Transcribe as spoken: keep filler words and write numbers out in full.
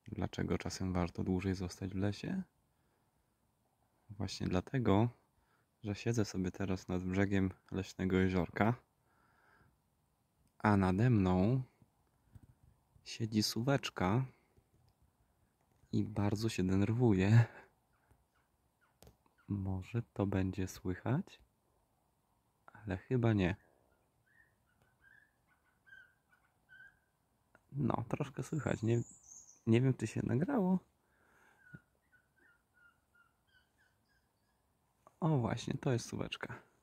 Dlaczego czasem warto dłużej zostać w lesie? Właśnie dlatego, że siedzę sobie teraz nad brzegiem leśnego jeziorka, a nade mną siedzi suweczka i bardzo się denerwuje. Może to będzie słychać? Ale chyba nie. No, troszkę słychać. Nie, nie wiem, czy się nagrało. O właśnie, to jest suweczka.